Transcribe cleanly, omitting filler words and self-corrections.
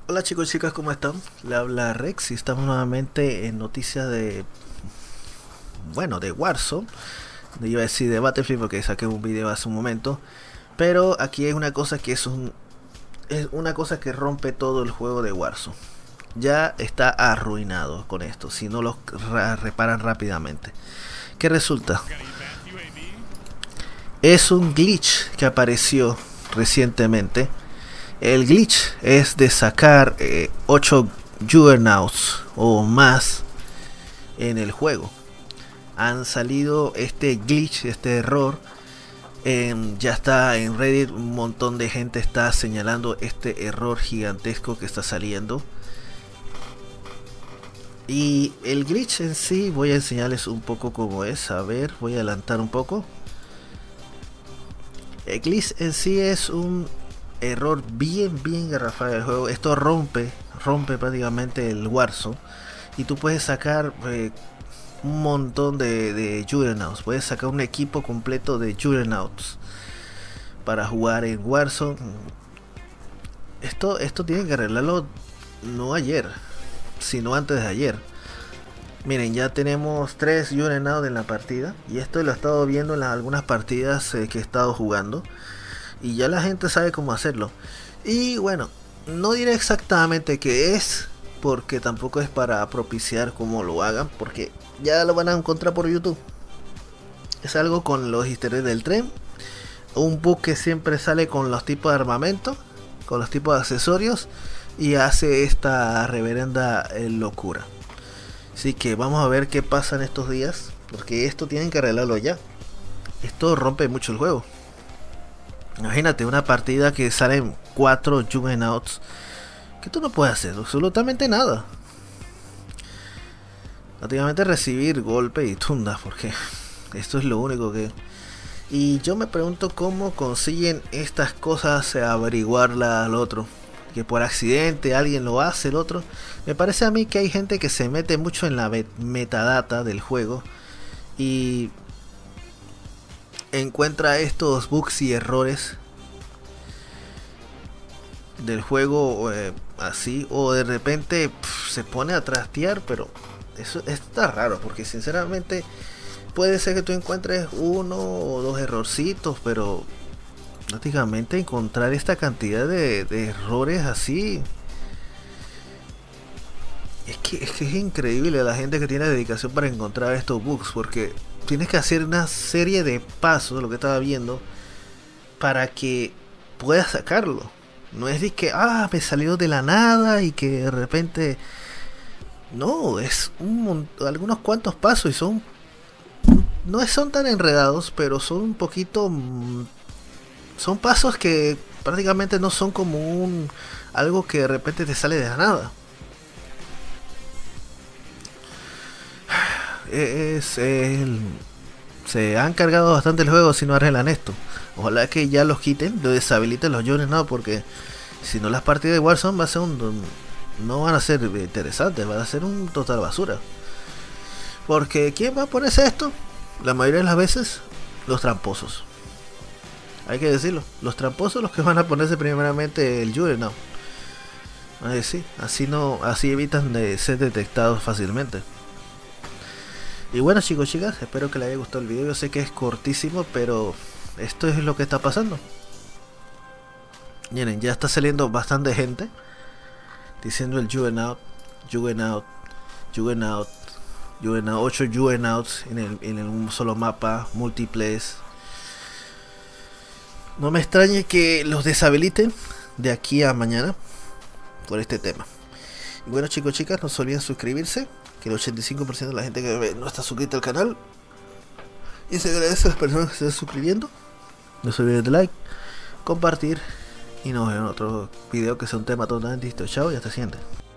Hola chicos y chicas, ¿cómo están? Le habla Rex y estamos nuevamente en noticias de, bueno, de Warzone. Iba a decir de Battlefield porque saqué un video hace un momento. Pero aquí hay una cosa que es una cosa que rompe todo el juego de Warzone. Ya está arruinado con esto, si no lo reparan rápidamente. ¿Qué resulta? Es un glitch que apareció recientemente. El glitch es de sacar 8 Juggernauts o más en el juego. Han salido este glitch, este error. Ya está en Reddit, un montón de gente está señalando este error gigantesco que está saliendo. Y el glitch en sí, voy a enseñarles un poco cómo es. A ver, voy a adelantar un poco. El glitch en sí es un error bien garrafal del juego. Esto rompe prácticamente el Warzone. Y tú puedes sacar un montón de Juggernauts. Puedes sacar un equipo completo de Juggernauts para jugar en Warzone. Esto tienen que arreglarlo no ayer, sino antes de ayer. Miren, ya tenemos 3 Juggernauts en la partida. Y esto lo he estado viendo en algunas partidas que he estado jugando. Y ya la gente sabe cómo hacerlo. Y bueno, no diré exactamente qué es, porque tampoco es para propiciar cómo lo hagan, porque ya lo van a encontrar por YouTube. Es algo con los easter eggs del tren. Un bug que siempre sale con los tipos de armamento, con los tipos de accesorios, y hace esta reverenda locura. Así que vamos a ver qué pasa en estos días, porque esto tienen que arreglarlo ya. Esto rompe mucho el juego. Imagínate una partida que salen 4 Juggernauts, que tú no puedes hacer absolutamente nada. Prácticamente recibir golpe y tunda, porque esto es lo único que... Y yo me pregunto cómo consiguen estas cosas, averiguarla al otro. Que por accidente alguien lo hace el otro. Me parece a mí que hay gente que se mete mucho en la metadata del juego y encuentra estos bugs y errores del juego así, o de repente se pone a trastear, pero eso está raro, porque sinceramente puede ser que tú encuentres uno o dos errorcitos, pero prácticamente encontrar esta cantidad de errores así es increíble la gente que tiene dedicación para encontrar estos bugs, porque tienes que hacer una serie de pasos, lo que estaba viendo, para que puedas sacarlo. No es de que me salió de la nada y que de repente no, es algunos cuantos pasos, y no son tan enredados, pero son un poquito son pasos que prácticamente no son como algo que de repente te sale de la nada. Se han cargado bastante el juego si no arreglan esto. Ojalá que ya los quiten, lo deshabiliten los Juggernauts, porque si no las partidas de Warzone va a ser no van a ser interesantes, van a ser un total basura. Porque ¿quién va a ponerse esto? La mayoría de las veces los tramposos. Hay que decirlo, los tramposos los que van a ponerse primeramente el Juggernaut. Sí, así evitan de ser detectados fácilmente. Y bueno chicos, chicas, espero que les haya gustado el video. Yo sé que es cortísimo, pero esto es lo que está pasando. Miren, ya está saliendo bastante gente diciendo el Juggernaut, 8 Juggernauts en un solo mapa, multiplayer. No me extrañe que los deshabiliten de aquí a mañana por este tema. Y bueno chicos, chicas, no se olviden suscribirse, que el 85% de la gente que ve no está suscrita al canal. Y se agradece a las personas que se están suscribiendo. No se olviden de like, compartir, y nos vemos en otro video que sea un tema totalmente distinto. Chao y hasta siempre.